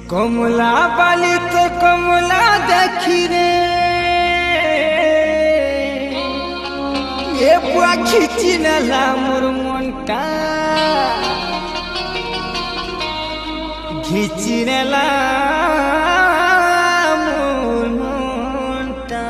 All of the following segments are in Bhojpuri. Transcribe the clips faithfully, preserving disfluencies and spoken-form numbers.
कमला बाली तो कमला देखी रे ये बुआ खींची नला मोर मनटा खींची नला मोर मनटा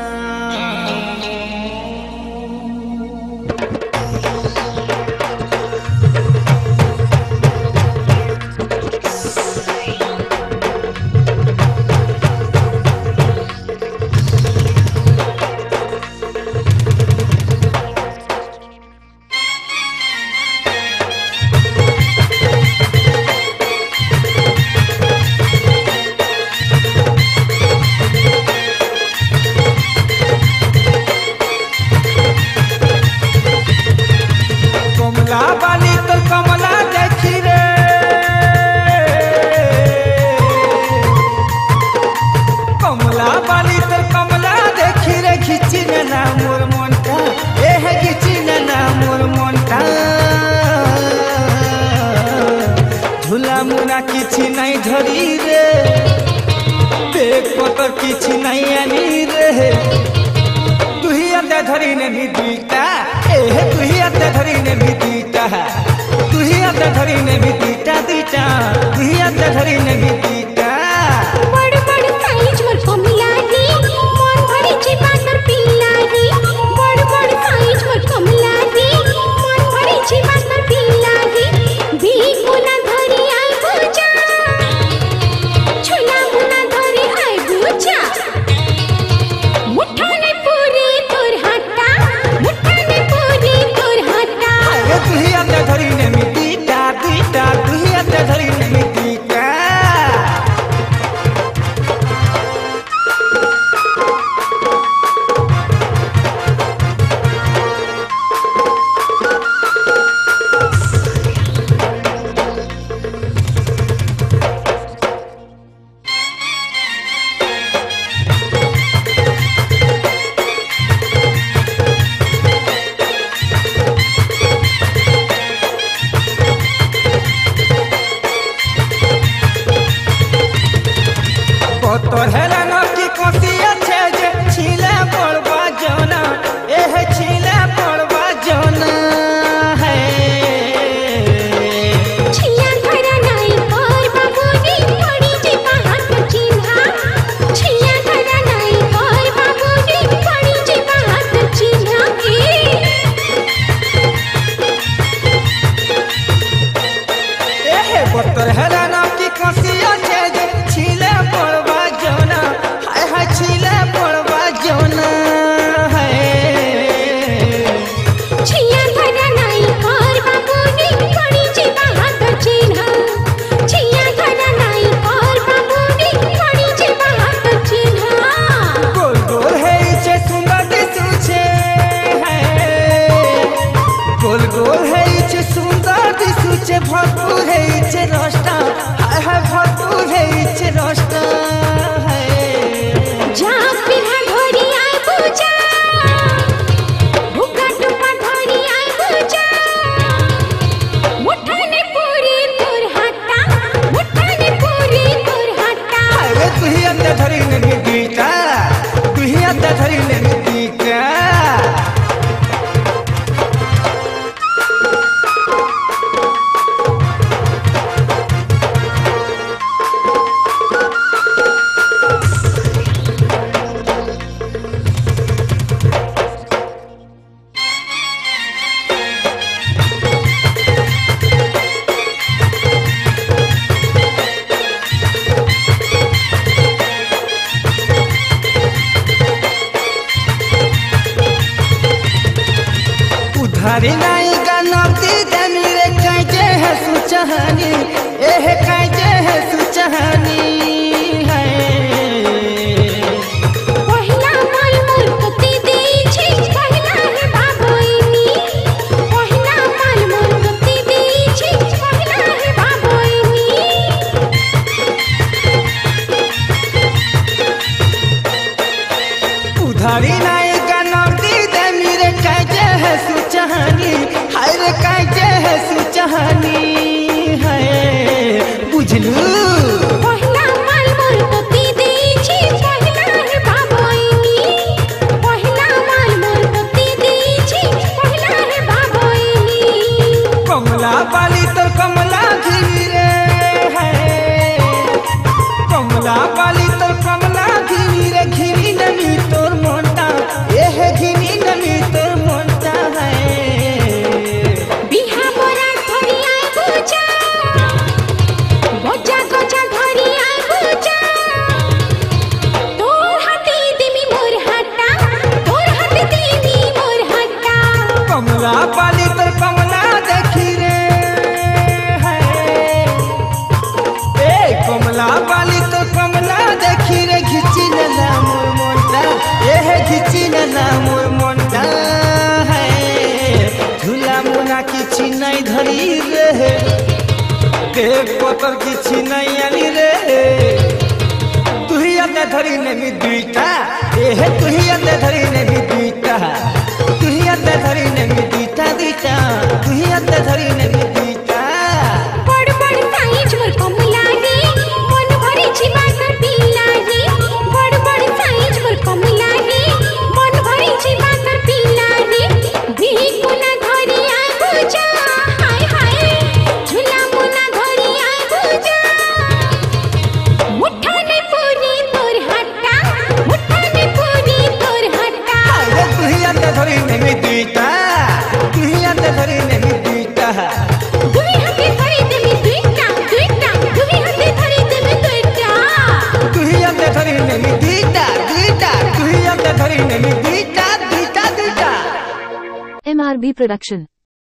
कमला बाली तो कमला देखी रे कमला बाली तो कमला देखी रे खिची ना मोर मनटा ए है खिची ना मोर मनटा झूला मुना किछि नहीं धरी रे देख पतर किछि नहीं आनी रे तुही अंदर धरी ने भी दीटा ए तुही अंदर धरी ने भी दीटा तुही अंदर धरी ने भी दीटा दीटा तुही अंदर धरी ने भी दीटा बड़ बड़ साइज मोर कमला दी मन भरी छी बातर पीला दी बड़ बड़ साइज मोर कमला दी मन भरी छी बातर पीला दी भी कोना धरी आई बुझा छुला मुना धरी आई बुझा मुठाने पूरी तोर हट्टा मुठाने पूरी तोर हट्टा अरे तुही अंदर धरी ने भी दीटा दीटा तुही अंदर धरी ने भी दीटा तोर हेला न की कोसिया छे जे छीले पड़वा जोना एह छीले पड़वा जोना है छिया धरा नहीं पर बाबूजी पड़ी जे हाथ चिन्हा छिया धरा नहीं पर बाबूजी पड़ी जे हाथ चिन्हा एह तोर हेला न की कोसिया छे जे छीले पड़वा जोना हाय हाय छीले पड़वा जोना है छिया धरा नहीं पर बाबूजी पड़ी जे हाथ चिन्हा छिया धरा नहीं पर बाबूजी पड़ी जे हाथ चिन्हा गोल गोल है इसे सुंदर दिसु छे है गोल गोल है इसे सुंदर दिसु छे भरपूर है इसे रस्ता हाय हाय भरपूर है इसे रस्ता है जा पिन्हा धरी आई बुझा भूखा टुपा धरी आई बुझा मुठाने पूरी तोर हट्टा मुठाने पूरी तोर हट्टा अरे तुही अंदर धरी ने भी दीटा तुही अंदर धरी ने भी दीटा उधारी नहीं गनौती देनी रे काजे है सुचहानी एह काजे है सुचहानी है पहिला माल मोर कति देई छी पहिला है बाबोइनी पहिला माल मोर कति देई छी पहिला है बाबोइनी उधारी नहीं गनौती देनी रे काजे है सुचहानी हाय रे काजे है सुचहानी है बुझलू पहिला କିଛି ନାଇଁ ଧରି ରେ ଦେହ ପତର କିଛି ନାଇଁ ଆନି ରେ ତୁହି ହାତେ ଧରି ନେମି ଦୁଇଟା ଏହେ ତୁହି ହାତେ ଧରି ନେମି ଦୁଇଟା ତୁହି ହାତେ ଧରି ନେମି ଦୁଇଟା ଦୁଇଟା ତୁହି ହାତେ ଧରି ନେମି ଦୁଇଟା बड़ बड़ साइज मोर कमला रे मन भरी छिबा तर पीला रे बड़ बड़ साइज मोर कमला रे मन भरी छिबा तर पीला रे बिकुना धरी आ बुझा हाय हाय झूला मुना धरी आ बुझा मुठा ने पूरी तोर हट्टा मुठा ने पूरी तोर हट्टा अरे तुही हाते धरि नेमि दुईटा तुही हाते धरि नेमि दुईटा दुई हाथे धरी देमी दुईटा दुईटा दुई हाथे धरी देमी दुईटा तुही हाते धरि नेमि दुईटा दुईटा तुही हाते धरि नेमि दुईटा दुईटा दुईटा M R B Production